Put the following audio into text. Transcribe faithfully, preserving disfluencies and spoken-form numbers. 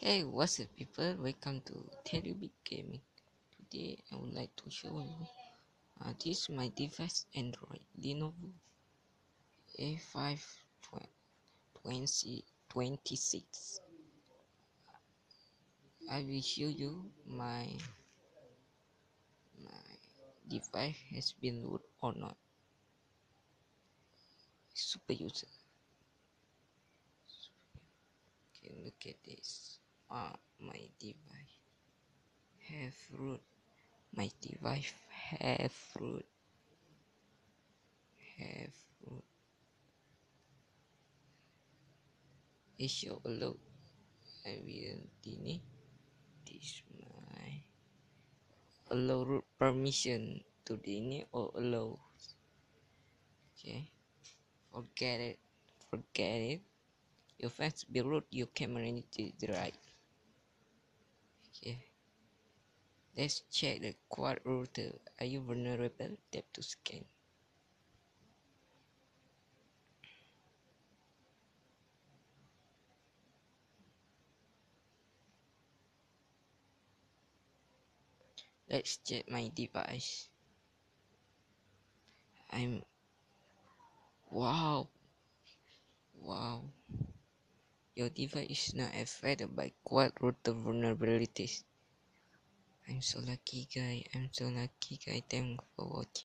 Hey, what's up, people? Welcome to Terribig Gaming. Today, I would like to show you uh, this is my device Android Lenovo A five twenty twenty-six. I will show you my my device has been root or not. Super user. Okay, look at this. Ah, my device have root. My device have root. Have root. It show allow. I will ini. This my allow root permission to the ini or allow. Okay, forget it. Forget it. Your fans be root. Your camera need to the right. Okay. Let's check the quad router. Are you vulnerable? Tap to scan. Let's check my device. I'm wow. Wow. Your device is not affected by quad router vulnerabilities. I'm so lucky, guy. I'm so lucky, guy. Thanks for watching.